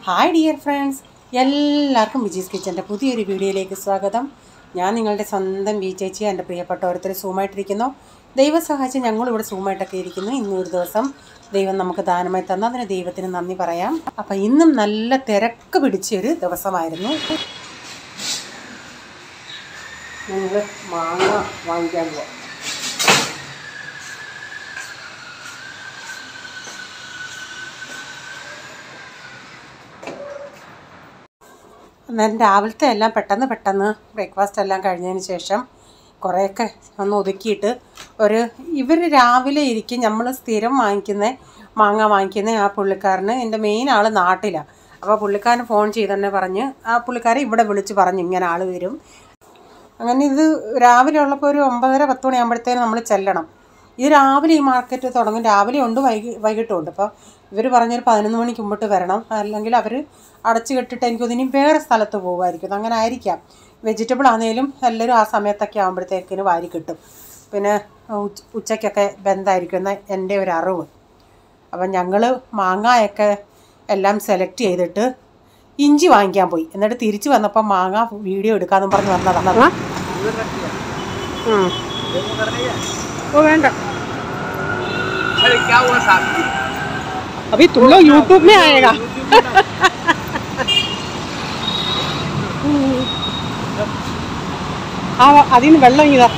Hi dear friends, എല്ലാവർക്കും വിജീസ് കിച്ചൻ്റെ പുതിയൊരു വീഡിയോയിലേക്ക് സ്വാഗതം. ഞാൻ നിങ്ങളുടെ സ്വന്തം വി ചേച്ചി. എൻ്റെ പ്രിയപ്പെട്ട ഓരോരുത്തർ സൂമായിട്ടിരിക്കുന്നു. ദൈവം സഹായിച്ച് ഞങ്ങളിവിടെ സൂമായിട്ടൊക്കെ ഇരിക്കുന്നു. ഇന്നൊരു ദിവസം ദൈവം നമുക്ക് ദാനമായി തന്നു. അതിന് ദൈവത്തിന് നന്ദി പറയാം. അപ്പം ഇന്നും നല്ല തിരക്ക് പിടിച്ചൊരു ദിവസമായിരുന്നു. ഞങ്ങൾ മാങ്ങ വാങ്ങിക്കാൻ പോവാം. അന്നേരം രാവിലത്തെ എല്ലാം പെട്ടെന്ന് ബ്രേക്ക്ഫാസ്റ്റ് എല്ലാം കഴിഞ്ഞതിന് ശേഷം കുറേയൊക്കെ ഒന്ന് ഒതുക്കിയിട്ട് ഇവർ രാവിലെ ഇരിക്കും. നമ്മൾ സ്ഥിരം മാങ്ങ വാങ്ങിക്കുന്ന ആ പുള്ളിക്കാരന്, എൻ്റെ മെയിൻ ആൾ നാട്ടിലാണ്. അപ്പോൾ പുള്ളിക്കാരന് ഫോൺ ചെയ്തെന്നെ പറഞ്ഞ് ആ പുള്ളിക്കാരെ ഇവിടെ വിളിച്ച് പറഞ്ഞു ഇങ്ങനെ ആൾ വരും. അങ്ങനെ ഇത് രാവിലെ ഉള്ളപ്പോൾ ഒരു 9:30-10 മണിയാകുമ്പോഴത്തേനും നമ്മൾ ചെല്ലണം. ഇത് രാവിലെ ഈ മാർക്കറ്റ് തുടങ്ങും. രാവിലെ ഉണ്ട്, വൈകിട്ടും ഉണ്ട്. അപ്പോൾ ഇവർ പറഞ്ഞൊരു 11 മണിക്ക് മുമ്പിട്ട് വരണം, അല്ലെങ്കിൽ അവർ അടച്ചു കെട്ടിട്ട് എനിക്കൊന്നിനി വേറെ സ്ഥലത്ത് പോകുമായിരിക്കും. അങ്ങനെ ആയിരിക്കാം. വെജിറ്റബിൾ ആണെങ്കിലും എല്ലാവരും ആ സമയത്തൊക്കെ ആകുമ്പോഴത്തേക്കിന് വാരി കിട്ടും. പിന്നെ ഉച്ചയ്ക്കൊക്കെ ബന്ധായിരിക്കും എന്ന എൻ്റെ ഒരു അറിവ്. അപ്പം ഞങ്ങൾ മാങ്ങയൊക്കെ എല്ലാം സെലക്ട് ചെയ്തിട്ട് ഇഞ്ചി വാങ്ങിക്കാൻ പോയി. എന്നിട്ട് തിരിച്ച് വന്നപ്പോൾ മാങ്ങ വീഡിയോ എടുക്കാമെന്ന് പറഞ്ഞ് വന്നതാണ്. ഓ വേണ്ട, अभी तुम लोग यूट्यूब में आएगा. അതിന് വെള്ളം ഇതാ.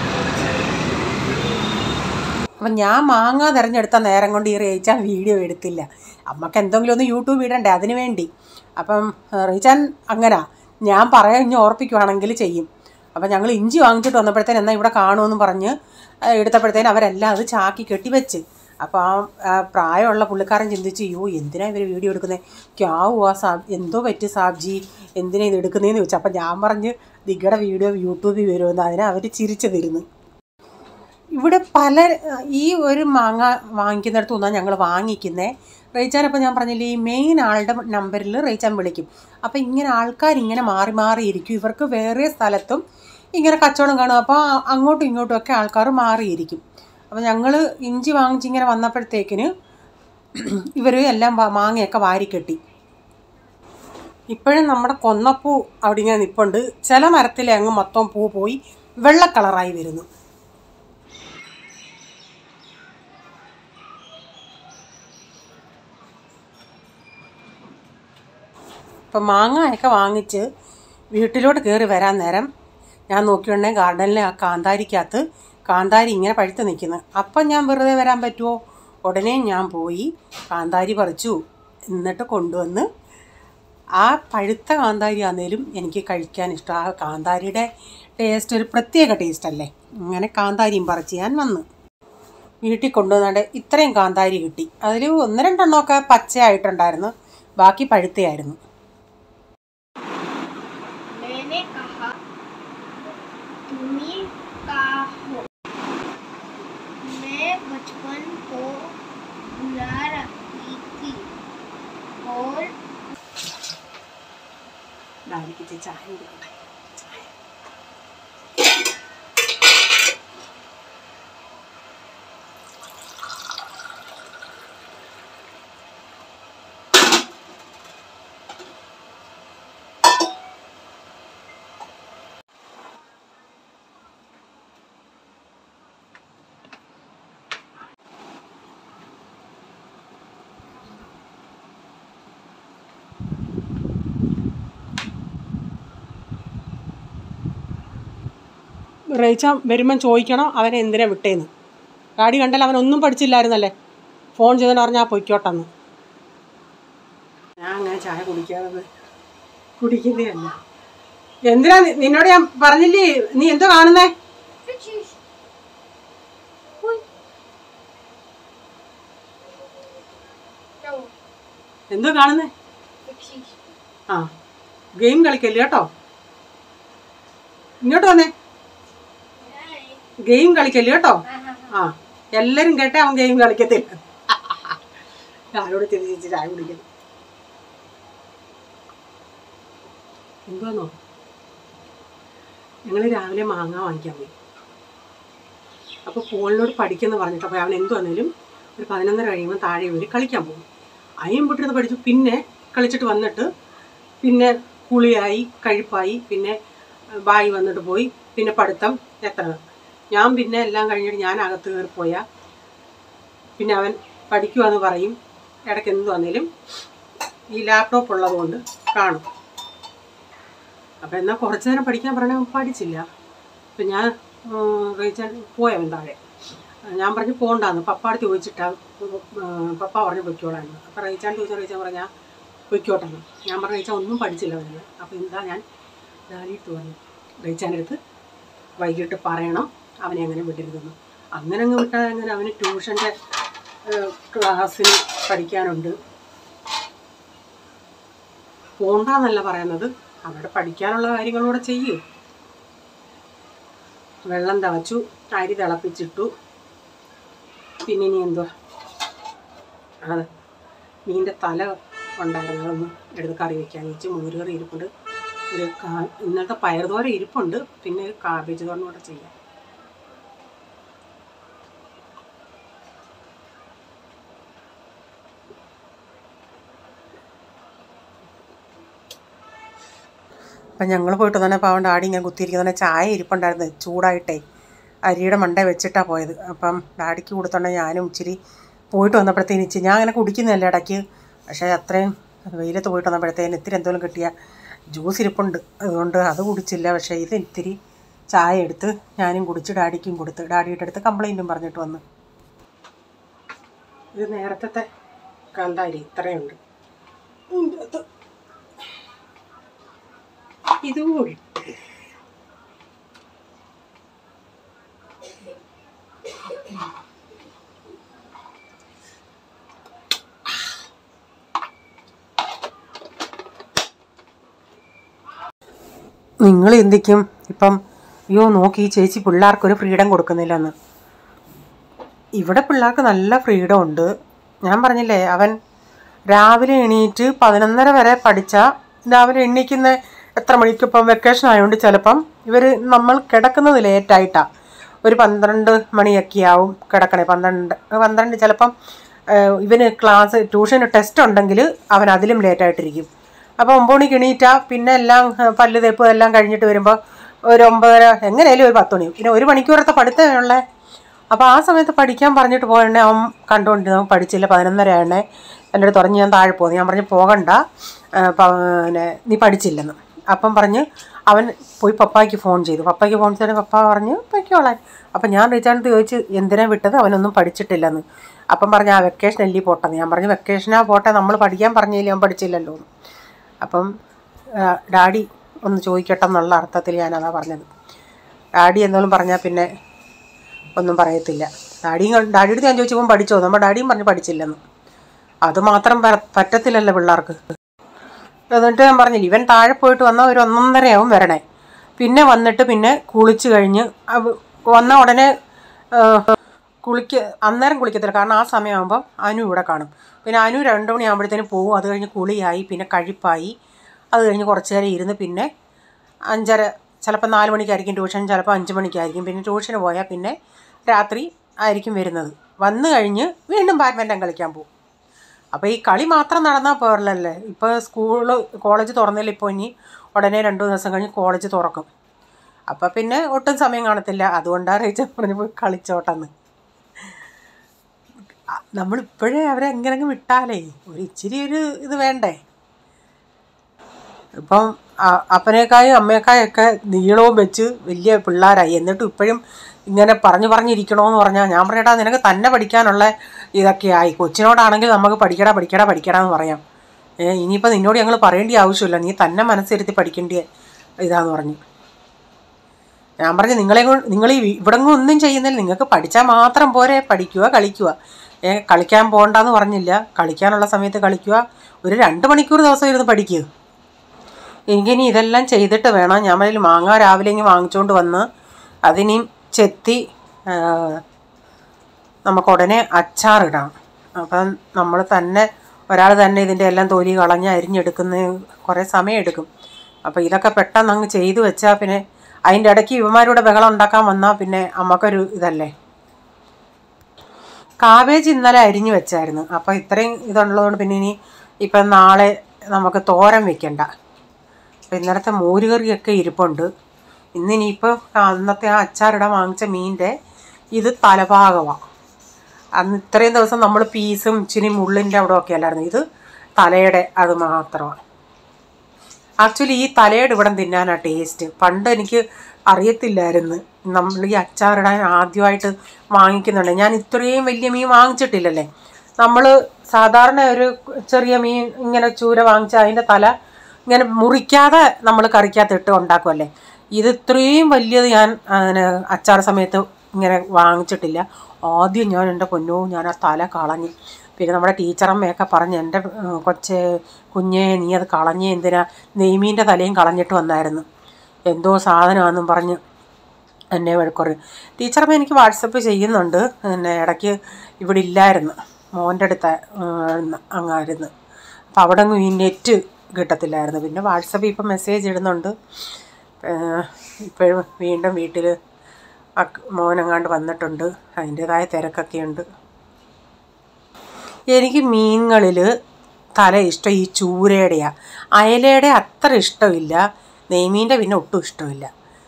അപ്പം ഞാൻ മാങ്ങ തിരഞ്ഞെടുത്ത നേരം കൊണ്ട് ഈ റേച്ചാൻ വീഡിയോ എടുത്തില്ല. അമ്മക്ക് എന്തെങ്കിലും ഒന്ന് യൂട്യൂബ് ഇടണ്ടേ, അതിന് വേണ്ടി. അപ്പം റേച്ചാൻ അങ്ങനെ ഞാൻ പറയാൻ ഇനി ഓർപ്പിക്കുവാണെങ്കിൽ ചെയ്യും. അപ്പം ഞങ്ങൾ ഇഞ്ചി വാങ്ങിച്ചിട്ട് വന്നപ്പോഴത്തേന് എന്നാൽ ഇവിടെ കാണുമെന്ന് പറഞ്ഞ് എടുത്തപ്പോഴത്തേന് അവരെല്ലാം അത് ചാക്കി കെട്ടി വെച്ച്. അപ്പോൾ ആ പ്രായമുള്ള പുള്ളിക്കാരൻ ചിന്തിച്ച്, അയ്യോ എന്തിനാ ഇവർ വീഡിയോ എടുക്കുന്നത്, എന്തോ പറ്റി സാബ്ജി, എന്തിനാ ഇത് എടുക്കുന്നതെന്ന് ചോദിച്ചു. അപ്പം ഞാൻ പറഞ്ഞ് ദിഗയുടെ വീഡിയോ യൂട്യൂബിൽ വരുമെന്ന്. അതിനെ അവർ ചിരിച്ചു തരുന്നു. ഇവിടെ ഈ ഒരു മാങ്ങ വാങ്ങിക്കുന്നിടത്ത് നിന്നാണ് ഞങ്ങൾ വാങ്ങിക്കുന്നത്. റേച്ചാനപ്പോൾ ഞാൻ പറഞ്ഞില്ലേ, ഈ മെയിൻ ആളുടെ നമ്പറിൽ റേച്ചാൻ വിളിക്കും. അപ്പോൾ ഇങ്ങനെ ആൾക്കാരിങ്ങനെ മാറിയിരിക്കും. ഇവർക്ക് വേറെ സ്ഥലത്തും ഇങ്ങനെ കച്ചവടം കാണും. അപ്പോൾ അങ്ങോട്ടും ഇങ്ങോട്ടും ഒക്കെ ആൾക്കാർ മാറിയിരിക്കും. അപ്പോൾ ഞങ്ങൾ ഇഞ്ചി വാങ്ങിച്ചിങ്ങനെ വന്നപ്പോഴത്തേക്കിന് ഇവർ എല്ലാം മാങ്ങയൊക്കെ വാരിക്കെട്ടി. ഇപ്പോഴും നമ്മുടെ കൊന്നപ്പൂ അവിടെ ഇങ്ങനെ നിൽപ്പുണ്ട്. ചില മരത്തിലെ അങ്ങ് മൊത്തം പൂ പോയി വെള്ള കളറായി വരുന്നു. ഇപ്പം മാങ്ങയൊക്കെ വാങ്ങിച്ച് വീട്ടിലോട്ട് കയറി വരാൻ നേരം ഞാൻ നോക്കിയിട്ടുണ്ടെങ്കിൽ ഗാർഡനിലെ ആ കാന്താരിക്കകത്ത് കാന്താരി ഇങ്ങനെ പഴുത്ത് നിൽക്കുന്നു. അപ്പം ഞാൻ വെറുതെ വരാൻ പറ്റുമോ? ഉടനെ ഞാൻ പോയി കാന്താരി പറിച്ചു. എന്നിട്ട് കൊണ്ടുവന്ന് ആ പഴുത്ത കാന്താരി ആണെങ്കിലും എനിക്ക് കഴിക്കാൻ ഇഷ്ടം. ആ കാന്താരിയുടെ ടേസ്റ്റ് ഒരു പ്രത്യേക ടേസ്റ്റല്ലേ. അങ്ങനെ കാന്താരിയും പറിച്ച് ഞാൻ വന്നു. വീട്ടിൽ കൊണ്ടുവന്നാണ്ട് ഇത്രയും കാന്താരി കിട്ടി. അതിൽ 1-2 എണ്ണമൊക്കെ പച്ചയായിട്ടുണ്ടായിരുന്നു, ബാക്കി പഴുത്തയായിരുന്നു. ചായ കൊടുക്കട്ടെ. റേച്ച വരുമ്പം ചോദിക്കണം അവനെ എന്തിനാ വിട്ടേന്ന്. ഗാഡി കണ്ടാൽ അവനൊന്നും പഠിച്ചില്ലായിരുന്നല്ലേ, ഫോൺ ചെയ്തെന്ന് പറഞ്ഞാൽ പൊയ്ക്കോട്ടെന്ന്. ഞാൻ അങ്ങനെ ചായ കുടിക്കുന്നതല്ല. എന്തിനാ നിന്നോട് ഞാൻ പറഞ്ഞില്ലേ, നീ എന്തോ കാണുന്നേ? എന്തോ കാണുന്നേ? ആ, ഗെയിം കളിക്കല്ലേ കേട്ടോ. ഇങ്ങോട്ട് വന്നേ, ഗെയിം കളിക്കല്ലേ കേട്ടോ. ആ, എല്ലാരും കേട്ടെ അവൻ ഗെയിം കളിക്കത്തില്ല. ആരോട് തിരിച്ച് ചായ കുടിക്കുന്നു. എന്താന്നോ, ഞങ്ങൾ രാവിലെ മാങ്ങ വാങ്ങിക്കാൻ പോയി. അപ്പോൾ ഫോണിനോട് പഠിക്കുമെന്ന് പറഞ്ഞിട്ട്, അപ്പോൾ അവൻ എന്തു വന്നാലും ഒരു 11:30 കഴിയുമ്പോൾ താഴെ വരെ കളിക്കാൻ പോകും. അതിനും പൊട്ടിരുന്ന് പഠിച്ചു. പിന്നെ കളിച്ചിട്ട് വന്നിട്ട് പിന്നെ കുളിയായി കഴിപ്പായി പിന്നെ ബായി വന്നിട്ട് പോയി പിന്നെ പഠിത്തം എത്ര ഞാൻ പിന്നെ എല്ലാം കഴിഞ്ഞിട്ട് ഞാൻ അകത്ത് കയറിപ്പോയാൽ പിന്നെ അവൻ പഠിക്കുവാന്ന് പറയും. ഇടയ്ക്ക് എന്ത് വന്നാലും ഈ ലാപ്ടോപ്പ് ഉള്ളതുകൊണ്ട് കാണും. അപ്പം എന്നാൽ കുറച്ച് നേരം പഠിക്കാൻ പറഞ്ഞാൽ പഠിച്ചില്ല. അപ്പം ഞാൻ റീച്ചാൻ പോയവൻ താഴെ. ഞാൻ പറഞ്ഞു പോകണ്ടാന്ന്. പപ്പാട് ചോദിച്ചിട്ടാണ് പപ്പ പറഞ്ഞു പൊയ്ക്കോളായിരുന്നു. അപ്പം റീച്ചാൻ പറഞ്ഞാൽ പൊയ്ക്കോട്ടെന്ന്. ഞാൻ പറഞ്ഞു റീച്ചാൻ ഒന്നും പഠിച്ചില്ല അവന്. അപ്പം എന്താ ഞാൻ ഡാഡിയിട്ട് പറഞ്ഞു റീച്ചാൻ്റെ അടുത്ത് വൈകിട്ട് പറയണം അവനെ അങ്ങനെ വിടരുതെന്ന്. അങ്ങനെ അങ്ങ് വിട്ടാൽ അങ്ങനെ അവന് ട്യൂഷൻ്റെ ക്ലാസ്സിന് പഠിക്കാനുണ്ട്. പോണ്ടെന്നല്ല പറയുന്നത്, അവിടെ പഠിക്കാനുള്ള കാര്യങ്ങളൂടെ ചെയ്യൂ. വെള്ളം തിളച്ചു, അരി തിളപ്പിച്ചിട്ടു. പിന്നെ ഇനി എന്തുവാ അത് മീൻ്റെ തല ഉണ്ടായിരുന്നു, അതൊന്നും എടുത്ത് കറി വയ്ക്കാൻ വെച്ച്. മോരുകറി ഇരിപ്പുണ്ട്, ഒരു ഇന്നത്തെ പയറുതോര ഇരിപ്പുണ്ട്, പിന്നെ ഒരു കാബേജ് തോരനും കൂടെ ചെയ്യാം. അപ്പം ഞങ്ങൾ പോയിട്ട് തന്നെ പാവം ഡാഡി ഇങ്ങനെ കുത്തിയിരിക്കുന്ന ചായ ഇരിപ്പുണ്ടായിരുന്നു ചൂടായിട്ടേ, അരിയുടെ മണ്ട വെച്ചിട്ടാണ് പോയത്. അപ്പം ഡാഡിക്ക് കൊടുത്തോണ്ടെങ്കിൽ ഞാനും ഇച്ചിരി പോയിട്ട് വന്നപ്പോഴത്തേന് ഇച്ചിരി ഞാൻ അങ്ങനെ കുടിക്കുന്നില്ല ഇടയ്ക്ക്, പക്ഷേ അത്രയും വെയിലത്ത് പോയിട്ട് വന്നപ്പോഴത്തേന് ഇത്തിരി എന്തെങ്കിലും കിട്ടിയ ജ്യൂസ് ഇരിപ്പുണ്ട്, അതുകൊണ്ട് അത് കുടിച്ചില്ല. പക്ഷേ ഇത് ഇത്തിരി ചായ എടുത്ത് ഞാനും കുടിച്ച് ഡാഡിക്കും കൊടുത്ത്, ഡാഡിയുടെ അടുത്ത് കംപ്ലൈൻറ്റും പറഞ്ഞിട്ട് വന്ന്. ഇത് നേരത്തെ കാന്താരി ഇത്രയുണ്ട്, ഇതുകൂടി നിങ്ങൾ എന്തിക്കും ഇപ്പം അയ്യോ നോക്കി ഈ ചേച്ചി പിള്ളേർക്കൊരു ഫ്രീഡം കൊടുക്കുന്നില്ലെന്ന്. ഇവിടെ പിള്ളേർക്ക് നല്ല ഫ്രീഡം ഉണ്ട്. ഞാൻ പറഞ്ഞില്ലേ അവൻ രാവിലെ എണീറ്റ് 11:30 വരെ പഠിച്ചാൽ രാവിലെ എണീക്കുന്ന എത്ര മണിക്കിപ്പം വെക്കേഷൻ ആയതുകൊണ്ട് ചിലപ്പം ഇവർ നമ്മൾ കിടക്കുന്നത് ലേറ്റായിട്ടാണ്, ഒരു 12 മണിയൊക്കെ ആവും കിടക്കണേ. 12 ചിലപ്പം ഇവന് ക്ലാസ് ട്യൂഷന് ടെസ്റ്റ് ഉണ്ടെങ്കിൽ അവൻ അതിലും ലേറ്റായിട്ടിരിക്കും. അപ്പോൾ 9 മണിക്ക് എണീറ്റാൽ പിന്നെ എല്ലാം പല്ല് തേപ്പ് എല്ലാം കഴിഞ്ഞിട്ട് വരുമ്പോൾ ഒരു 9:30 എങ്ങനെയായാലും ഒരു 10 മണി, പിന്നെ 1 മണിക്കൂറത്തെ പഠിത്തമുള്ളേ. അപ്പോൾ ആ സമയത്ത് പഠിക്കാൻ പറഞ്ഞിട്ട് പോയണേ അവൻ കണ്ടുകൊണ്ടിരുന്നു, പഠിച്ചില്ല. 11:30 ആയണേ എൻ്റെ അടുത്ത് പറഞ്ഞ് ഞാൻ താഴെ പോകുന്നു. ഞാൻ പറഞ്ഞ് പോകണ്ട, പിന്നെ നീ പഠിച്ചില്ലെന്ന്. അപ്പം പറഞ്ഞ് അവൻ പോയി പപ്പായ്ക്ക് ഫോൺ ചെയ്തു. പപ്പായ്ക്ക് ഫോൺ ചെയ്ത് പപ്പ പറഞ്ഞ് പൊയ്ക്കോളാൻ. അപ്പം ഞാൻ റീച്ചാർഡ് ചോദിച്ച് എന്തിനാ വിട്ടത്, അവനൊന്നും പഠിച്ചിട്ടില്ലെന്ന്. അപ്പം പറഞ്ഞ് ആ വെക്കേഷൻ അല്ലേ പോട്ടെന്ന്. ഞാൻ പറഞ്ഞു വെക്കേഷനാ പോട്ടെ, നമ്മൾ പഠിക്കാൻ പറഞ്ഞില്ലേ, അവൻ പഠിച്ചില്ലല്ലോ എന്ന്. അപ്പം ഡാഡി ഒന്ന് ചോദിക്കട്ടെ എന്നുള്ള അർത്ഥത്തിൽ ഞാനതാ പറഞ്ഞത്. ഡാഡി എന്തെങ്കിലും പറഞ്ഞാൽ പിന്നെ ഒന്നും പറയത്തില്ല. ഡാഡിയുടെ ഞാൻ ചോദിച്ചപ്പോൾ പഠിച്ചോ, നമ്മൾ ഡാഡിയും പറഞ്ഞ് പഠിച്ചില്ലെന്ന്. അതുമാത്രം പറ്റത്തില്ലല്ലോ പിള്ളേർക്ക്. എന്നിട്ട് ഞാൻ പറഞ്ഞില്ല, ഇവൻ താഴെ പോയിട്ട് വന്നാൽ ഒരു 1:30 ആവും വരണേ. പിന്നെ വന്നിട്ട് പിന്നെ കുളിച്ച് കഴിഞ്ഞ് വന്ന ഉടനെ അന്നേരം കുളിക്കത്തില്ല, കാരണം ആ സമയമാകുമ്പോൾ അനു ഇവിടെ കാണും. പിന്നെ അനു 2 മണിയാകുമ്പോഴത്തേനും പോകും. അത് കഴിഞ്ഞ് കുളിയായി പിന്നെ കഴിപ്പായി, അത് കഴിഞ്ഞ് കുറച്ച് നേരം ഇരുന്ന് പിന്നെ 5:30 ചിലപ്പോൾ 4 മണിക്കായിരിക്കും ട്യൂഷൻ, ചിലപ്പോൾ 5 മണിക്കായിരിക്കും. പിന്നെ ട്യൂഷന് പോയാൽ പിന്നെ രാത്രി ആയിരിക്കും വരുന്നത്. വന്നു കഴിഞ്ഞ് വീണ്ടും ബാഡ്മിൻ്റൺ കളിക്കാൻ പോകും. അപ്പോൾ ഈ കളി മാത്രം നടന്നാൽ പോരല്ലേ. ഇപ്പോൾ കോളേജ് തുറന്നില്ല, ഇപ്പോൾ ഇനി ഉടനെ 2 ദിവസം കഴിഞ്ഞ് കോളേജ് തുറക്കും. അപ്പോൾ പിന്നെ ഒട്ടും സമയം കാണത്തില്ല. അതുകൊണ്ടാണ് റീച്ച പറഞ്ഞ് പോയി കളിച്ചോട്ടെന്ന്. നമ്മളിപ്പോഴേ അവരെ എങ്ങനെയെങ്കിലും വിട്ടാലേ ഒരു ഇച്ചിരി ഒരു ഇത് വേണ്ടേ. ഇപ്പം അപ്പനേക്കായും അമ്മയേക്കായൊക്കെ നീളവും വെച്ച് വലിയ പിള്ളേരായി, എന്നിട്ടും ഇപ്പോഴും ഇങ്ങനെ പറഞ്ഞിരിക്കണമെന്ന് പറഞ്ഞാൽ ഞാൻ പറഞ്ഞേട്ടാ നിനക്ക് തന്നെ പഠിക്കാനുള്ള ഇതൊക്കെ ആയി. കൊച്ചിനോടാണെങ്കിൽ നമുക്ക് പഠിക്കടാന്ന് പറയാം. ഇനിയിപ്പോൾ നിന്നോട് ഞങ്ങൾ പറയേണ്ട ആവശ്യമില്ല, നീ തന്നെ മനസ്സിരുത്തി പഠിക്കേണ്ട ഇതാന്ന് പറഞ്ഞു. ഞാൻ പറഞ്ഞു നിങ്ങൾ ഇവിടെ ഒന്നും ചെയ്യുന്നില്ല, നിങ്ങൾക്ക് പഠിച്ചാൽ മാത്രം പോരെ, പഠിക്കുക കളിക്കുക. കളിക്കാൻ പോകണ്ടെന്ന് പറഞ്ഞില്ല, കളിക്കാനുള്ള സമയത്ത് കളിക്കുക. ഒരു 2 മണിക്കൂർ ദിവസം ഇരുന്ന് പഠിക്കുക. എനിക്കിനി ഇതെല്ലാം ചെയ്തിട്ട് വേണം. ഞാൻ പറഞ്ഞ മാങ്ങ രാവിലെ ഇങ്ങനെ വാങ്ങിച്ചുകൊണ്ട് വന്ന് അതിനെയും ചെത്തി നമുക്ക് ഉടനെ അച്ചാറിടാം. അപ്പം നമ്മൾ തന്നെ ഒരാൾ തന്നെ ഇതിൻ്റെ എല്ലാം തൊലി കളഞ്ഞ് അരിഞ്ഞെടുക്കുന്ന കുറേ സമയം എടുക്കും. അപ്പോൾ ഇതൊക്കെ പെട്ടെന്ന് അങ്ങ് ചെയ്തു വെച്ചാൽ പിന്നെ അതിൻ്റെ ഇടയ്ക്ക് ഇവന്മാരുടെ ബഹളം ഉണ്ടാക്കാൻ വന്നാൽ പിന്നെ അമ്മക്കൊരു ഇതല്ലേ. കാബേജ് ഇന്നലെ അരിഞ്ഞ് വെച്ചായിരുന്നു. അപ്പോൾ ഇത്രയും ഇതുള്ളതുകൊണ്ട് പിന്നെ ഇനി ഇപ്പം നാളെ നമുക്ക് തോരൻ വെക്കണ്ട. അപ്പോൾ ഇന്നലത്തെ മോരുകറിയൊക്കെ ഇരിപ്പുണ്ട്. ഇന്നിനിയിപ്പോൾ അന്നത്തെ ആ അച്ചാറിടാൻ വാങ്ങിച്ച മീനിൻ്റെ ഇത് തലഭാഗമാണ്. അന്ന് ഇത്രയും ദിവസം നമ്മൾ പീസും ഇച്ചിരി മുള്ളിൻ്റെ അവിടെ ഒക്കെ അല്ലായിരുന്നു. ഇത് തലയുടെ അത് മാത്രമാണ്. ആക്ച്വലി ഈ തലയുടെ ഇവിടം തിന്നാനാണ് ടേസ്റ്റ്. പണ്ട് എനിക്ക് അറിയത്തില്ലായിരുന്നു. നമ്മൾ ഈ അച്ചാറിടാൻ ആദ്യമായിട്ട് വാങ്ങിക്കുന്നുണ്ട്. ഞാൻ ഇത്രയും വലിയ മീൻ വാങ്ങിച്ചിട്ടില്ലല്ലേ. നമ്മൾ സാധാരണ ഒരു ചെറിയ മീൻ ഇങ്ങനെ ചൂര വാങ്ങിച്ചാൽ അതിൻ്റെ തല ഇങ്ങനെ മുറിക്കാതെ നമ്മൾ കറിക്കകത്തിട്ട് ഉണ്ടാക്കുമല്ലേ. ഇത് ഇത്രയും വലിയത് ഞാൻ അച്ചാർ സമയത്ത് ഇങ്ങനെ വാങ്ങിച്ചിട്ടില്ല. ആദ്യം ഞാൻ എൻ്റെ പൊന്നോ ഞാൻ ആ തല കളഞ്ഞ്. പിന്നെ നമ്മുടെ ടീച്ചറമ്മയൊക്കെ പറഞ്ഞ് എൻ്റെ കുഞ്ഞേ നീ അത് കളഞ്ഞേ എന്തിനാ, നെയ്മീൻ്റെ തലയും കളഞ്ഞിട്ട് വന്നായിരുന്നു, എന്തോ സാധനമാണെന്നും പറഞ്ഞ് എന്നെ വഴക്കുറയും. ടീച്ചറമ്മ എനിക്ക് വാട്സപ്പ് ചെയ്യുന്നുണ്ട്. പിന്നെ ഇടയ്ക്ക് ഇവിടെ ഇല്ലായിരുന്നു, മോൻ്റെ അടുത്ത് അങ്ങായിരുന്നു. അപ്പോൾ അവിടെ ഈ നെറ്റ് കിട്ടത്തില്ലായിരുന്നു. പിന്നെ വാട്സപ്പിൽ ഇപ്പം മെസ്സേജ് ഇടുന്നുണ്ട്. ഇപ്പോഴും വീണ്ടും വീട്ടിൽ മോനെങ്ങാണ്ട് വന്നിട്ടുണ്ട്, അതിൻ്റേതായ തിരക്കൊക്കെയുണ്ട്. എനിക്ക് മീനുകളിൽ തല ഇഷ്ടം ഈ ചൂരയുടെയാണ്. അയലയുടെ അത്ര ഇഷ്ടമില്ല. നെയ്മീൻ്റെ പിന്നെ ഒട്ടും ഇഷ്ടമില്ല.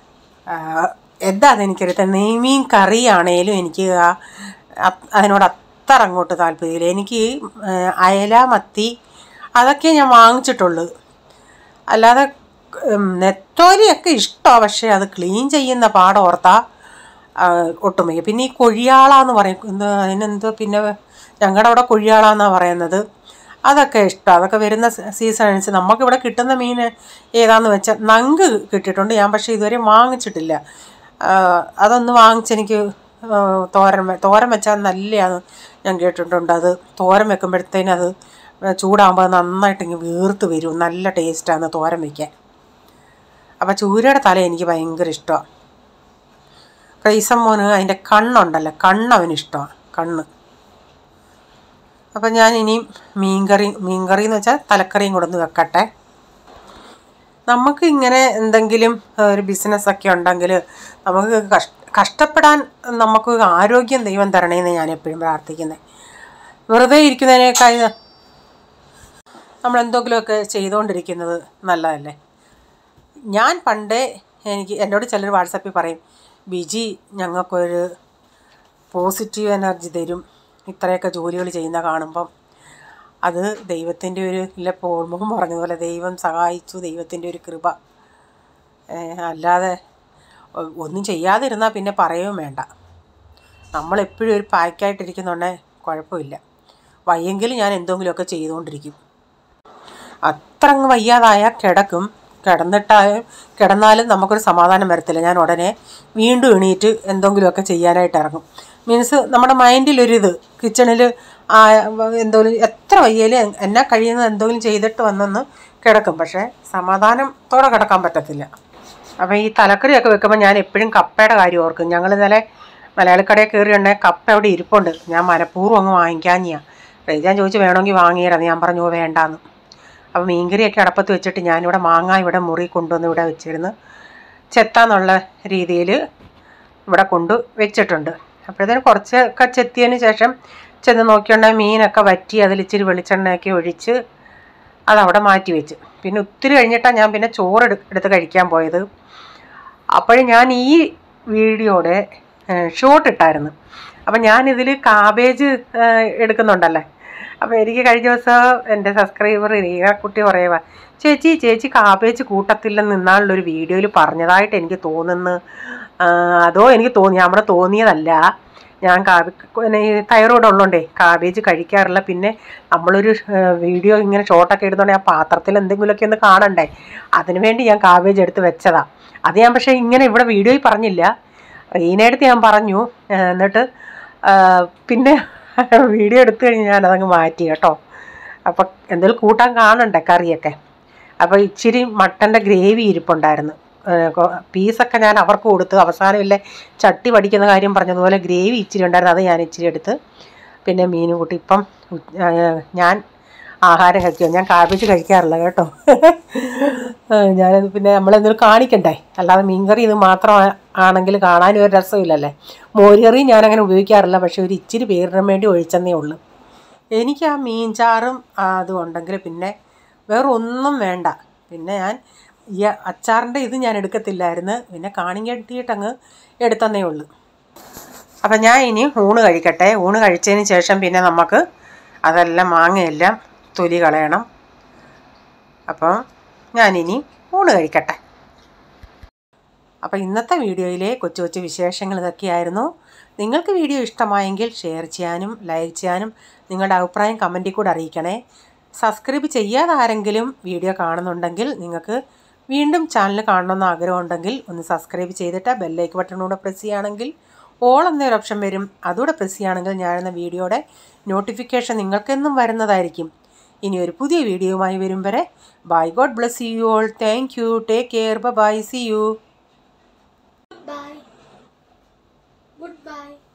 എന്താ അതെനിക്കറിയത്തില്ല. നെയ്മീൻ കറിയാണേലും എനിക്ക് അതിനോട് അത്ര അങ്ങോട്ട് താല്പര്യമില്ല. എനിക്ക് അയല, മത്തി അതൊക്കെ ഞാൻ വാങ്ങിച്ചിട്ടുള്ളൂ. അല്ലാതെ നെത്തോലിയൊക്കെ ഇഷ്ടമാണ്. പക്ഷേ അത് ക്ലീൻ ചെയ്യുന്ന പാടോർത്താൽ ഒട്ടും വയ്യ. പിന്നെ ഈ കൊഴിയാളാന്ന് പറയും, അതിനെന്തോ പിന്നെ ഞങ്ങളുടെ അവിടെ കൊഴിയാളാന്നാണ് പറയുന്നത്. അതൊക്കെ ഇഷ്ടമാണ്. അതൊക്കെ വരുന്ന സീസൺ അനുസരിച്ച് നമുക്കിവിടെ കിട്ടുന്ന മീൻ ഏതാണെന്ന് വെച്ചാൽ നങ്ക് കിട്ടിയിട്ടുണ്ട് ഞാൻ, പക്ഷേ ഇതുവരെ വാങ്ങിച്ചിട്ടില്ല. അതൊന്ന് വാങ്ങിച്ചെനിക്ക് തോരൻ വെച്ചാൽ നല്ലതാണ് ഞാൻ കേട്ടിട്ടുണ്ട്. അത് തോരൻ വെക്കുമ്പോഴത്തേനും അത് ചൂടാകുമ്പോൾ നന്നായിട്ട് ഇങ്ങനെ വീർത്ത് വരും, നല്ല ടേസ്റ്റാണ് തോരൻ വയ്ക്കാൻ. അപ്പോൾ ചൂരയുടെ തല എനിക്ക് ഭയങ്കര ഇഷ്ടമാണ്. പ്രൈസം മോന് അതിൻ്റെ കണ്ണുണ്ടല്ലോ, കണ്ണവന് ഇഷ്ടമാണ്, കണ്ണ്. അപ്പം ഞാൻ ഇനിയും മീൻകറി എന്ന് വെച്ചാൽ തലക്കറിയും കൂടെ ഒന്ന് വെക്കട്ടെ. നമുക്ക് ഇങ്ങനെ എന്തെങ്കിലും ഒരു ബിസിനസ്സൊക്കെ ഉണ്ടെങ്കിൽ നമുക്ക് കഷ്ടപ്പെടാൻ നമുക്ക് ആരോഗ്യം ദൈവം തരണേന്ന് ഞാൻ എപ്പോഴും പ്രാർത്ഥിക്കുന്നത്. വെറുതെ ഇരിക്കുന്നതിനേക്കാൾ നമ്മളെന്തെങ്കിലുമൊക്കെ ചെയ്തുകൊണ്ടിരിക്കുന്നത് നല്ലതല്ലേ. ഞാൻ പണ്ടേ എന്നോട് ചിലർ വാട്സാപ്പിൽ പറയും, ബിജി ഞങ്ങൾക്കൊരു പോസിറ്റീവ് എനർജി തരും ഇത്രയൊക്കെ ജോലികൾ ചെയ്യുന്ന കാണുമ്പം. അത് ദൈവത്തിൻ്റെ ഒരു പോർമുഖം പറഞ്ഞതുപോലെ ദൈവം സഹായിച്ചു, ദൈവത്തിൻ്റെ ഒരു കൃപ. അല്ലാതെ ഒന്നും ചെയ്യാതിരുന്നാൽ പിന്നെ പറയുകയും വേണ്ട. നമ്മളെപ്പോഴും ഒരു പായ്ക്കായിട്ടിരിക്കുന്നുണ്ടെങ്കിൽ കുഴപ്പമില്ല. വയ്യെങ്കിലും ഞാൻ എന്തെങ്കിലുമൊക്കെ ചെയ്തുകൊണ്ടിരിക്കും. അത്ര അങ്ങ് വയ്യാതായാൽ കിടന്നാലും നമുക്കൊരു സമാധാനം വരത്തില്ല. ഞാൻ ഉടനെ വീണ്ടും എണീറ്റ് എന്തെങ്കിലുമൊക്കെ ചെയ്യാനായിട്ട് ഇറങ്ങും. മീൻസ് നമ്മുടെ മൈൻഡിലൊരിത്, കിച്ചണിൽ എന്തെങ്കിലും എത്ര വയ്യാലും എന്നാ കഴിയുന്നത് എന്തെങ്കിലും ചെയ്തിട്ട് വന്നൊന്ന് കിടക്കും. പക്ഷേ സമാധാനത്തോടെ കിടക്കാൻ പറ്റത്തില്ല. അപ്പോൾ ഈ തലക്കറിയൊക്കെ വെക്കുമ്പോൾ ഞാൻ എപ്പോഴും കപ്പയുടെ കാര്യം ഓർക്കും. ഞങ്ങൾ ഇന്നലെ മലയാളിക്കടയിൽ കയറിയുണ്ടെങ്കിൽ കപ്പ അവിടെ ഇരിപ്പുണ്ട്. ഞാൻ മനഃപൂർവ്വം അങ്ങ് വാങ്ങിക്കാഞ്ഞാണ്. ഞാൻ ചോദിച്ചു വേണമെങ്കിൽ വാങ്ങിയതാണ്, ഞാൻ പറഞ്ഞു വേണ്ടാന്ന്. അപ്പോൾ മീൻകറിയൊക്കെ അടപ്പത്ത് വെച്ചിട്ട് ഞാനിവിടെ മാങ്ങ ഇവിടെ മുറി കൊണ്ടുവന്ന് ഇവിടെ വെച്ചിരുന്ന് ചെത്താന്നുള്ള രീതിയിൽ ഇവിടെ കൊണ്ട് വെച്ചിട്ടുണ്ട്. അപ്പോഴത്തേനും കുറച്ചൊക്കെ ചെത്തിയതിന് ശേഷം ചെന്ന് നോക്കിയുണ്ടെങ്കിൽ മീനൊക്കെ വറ്റി അതിലിച്ചിരി വെളിച്ചെണ്ണയൊക്കെ ഒഴിച്ച് അതവിടെ മാറ്റി വെച്ച്. പിന്നെ ഒത്തിരി കഴിഞ്ഞിട്ടാണ് ഞാൻ പിന്നെ ചോറ് എടുത്ത് കഴിക്കാൻ പോയത്. അപ്പോഴും ഞാൻ ഈ വീഡിയോയുടെ ഷോട്ട് ഇട്ടായിരുന്നു. അപ്പം ഞാനിതിൽ കാബേജ് എടുക്കുന്നുണ്ടല്ലേ. അപ്പോൾ എനിക്ക് കഴിഞ്ഞ ദിവസം എൻ്റെ സബ്സ്ക്രൈബർ കുട്ടി പറയുക, ചേച്ചി കാബേജ് കൂട്ടത്തില്ലെന്ന് ഇന്നാളുള്ളൊരു വീഡിയോയിൽ പറഞ്ഞതായിട്ട് എനിക്ക് തോന്നുന്നു. അതോ എനിക്ക് നമ്മുടെ തോന്നിയതല്ല. ഞാൻ തൈറോയ്ഡ് ഉള്ളതുകൊണ്ടേ കാബേജ് കഴിക്കാറില്ല. പിന്നെ നമ്മളൊരു വീഡിയോ ഇങ്ങനെ ഷോട്ടൊക്കെ എടുത്തോണ്ടെങ്കിൽ ആ പാത്രത്തിൽ എന്തെങ്കിലുമൊക്കെ ഒന്ന് കാണണ്ടേ, അതിനു വേണ്ടി ഞാൻ കാബേജ് എടുത്ത് വെച്ചതാണ്. അത് ഞാൻ പക്ഷേ ഇങ്ങനെ ഇവിടെ വീഡിയോയിൽ പറഞ്ഞില്ല, റീനയെടുത്ത് ഞാൻ പറഞ്ഞു. എന്നിട്ട് പിന്നെ വീഡിയോ എടുത്തു കഴിഞ്ഞ് ഞാൻ അതങ്ങ് മാറ്റി കേട്ടോ. അപ്പം എന്തെങ്കിലും കൂട്ടാൻ കാണണ്ടേ കറിയൊക്കെ. അപ്പോൾ ഇച്ചിരി മട്ടൻ്റെ ഗ്രേവി ഇരിപ്പുണ്ടായിരുന്നു. പീസൊക്കെ ഞാൻ അവർക്ക് കൊടുത്ത് അവസാനമില്ലേ ചട്ടി വടിക്കുന്ന കാര്യം പറഞ്ഞതുപോലെ ഗ്രേവി ഇച്ചിരി ഉണ്ടായിരുന്നു. അത് ഞാൻ ഇച്ചിരി എടുത്ത് പിന്നെ മീനും കൂട്ടി. ഇപ്പം ഞാൻ ആഹാരം കഴിക്കുക. ഞാൻ കാബേജ് കഴിക്കാറില്ല കേട്ടോ. ഞാനത് പിന്നെ നമ്മളെന്തെങ്കിലും കാണിക്കണ്ടേ, അല്ലാതെ മീൻകറി ഇത് മാത്രം ആണെങ്കിൽ കാണാനും ഒരു രസമില്ലല്ലേ. മോരുകറി ഞാനങ്ങനെ ഉപയോഗിക്കാറില്ല, പക്ഷേ ഒരു ഇച്ചിരി പേരിന് വേണ്ടി ഒഴിച്ചെന്നേ ഉള്ളൂ. എനിക്ക് ആ മീൻചാറും അതും ഉണ്ടെങ്കിൽ പിന്നെ വേറെ ഒന്നും വേണ്ട. പിന്നെ ഞാൻ ഈ അച്ചാറിൻ്റെ ഇത് ഞാൻ എടുക്കത്തില്ലായിരുന്നു, പിന്നെ കാണിക്കട്ടിയിട്ടങ്ങ് എടുത്തന്നേ ഉള്ളൂ. അപ്പം ഞാൻ ഇനി ഊണ് കഴിക്കട്ടെ. ഊണ് കഴിച്ചതിന് ശേഷം പിന്നെ നമുക്ക് അതെല്ലാം മാങ്ങയെല്ലാം തൊലി കളയണം. അപ്പം ഞാനിനി ഊണ് കഴിക്കട്ടെ. അപ്പോൾ ഇന്നത്തെ വീഡിയോയിലെ കൊച്ചു കൊച്ചു വിശേഷങ്ങൾ ഇതൊക്കെയായിരുന്നു. നിങ്ങൾക്ക് വീഡിയോ ഇഷ്ടമായെങ്കിൽ ഷെയർ ചെയ്യാനും ലൈക്ക് ചെയ്യാനും നിങ്ങളുടെ അഭിപ്രായം കമൻറ്റിൽ കൂടെ അറിയിക്കണേ. സബ്സ്ക്രൈബ് ചെയ്യാതെ ആരെങ്കിലും വീഡിയോ കാണുന്നുണ്ടെങ്കിൽ നിങ്ങൾക്ക് വീണ്ടും ചാനൽ കാണണമെന്ന് ആഗ്രഹമുണ്ടെങ്കിൽ ഒന്ന് സബ്സ്ക്രൈബ് ചെയ്തിട്ട് ബെല്ലൈക്ക് ബട്ടണൂടെ പ്രസ് ചെയ്യുകയാണെങ്കിൽ ഓൾ എന്നൊരു ഓപ്ഷൻ വരും. അതുകൂടെ പ്രസ് ചെയ്യുകയാണെങ്കിൽ ഞാനെന്ന വീഡിയോയുടെ നോട്ടിഫിക്കേഷൻ നിങ്ങൾക്കെന്നും വരുന്നതായിരിക്കും. ഇനി ഒരു പുതിയ വീഡിയോയുമായി വരും വരെ bye. God bless you all. Thank you. Take care. Bye. See you. Goodbye. Goodbye.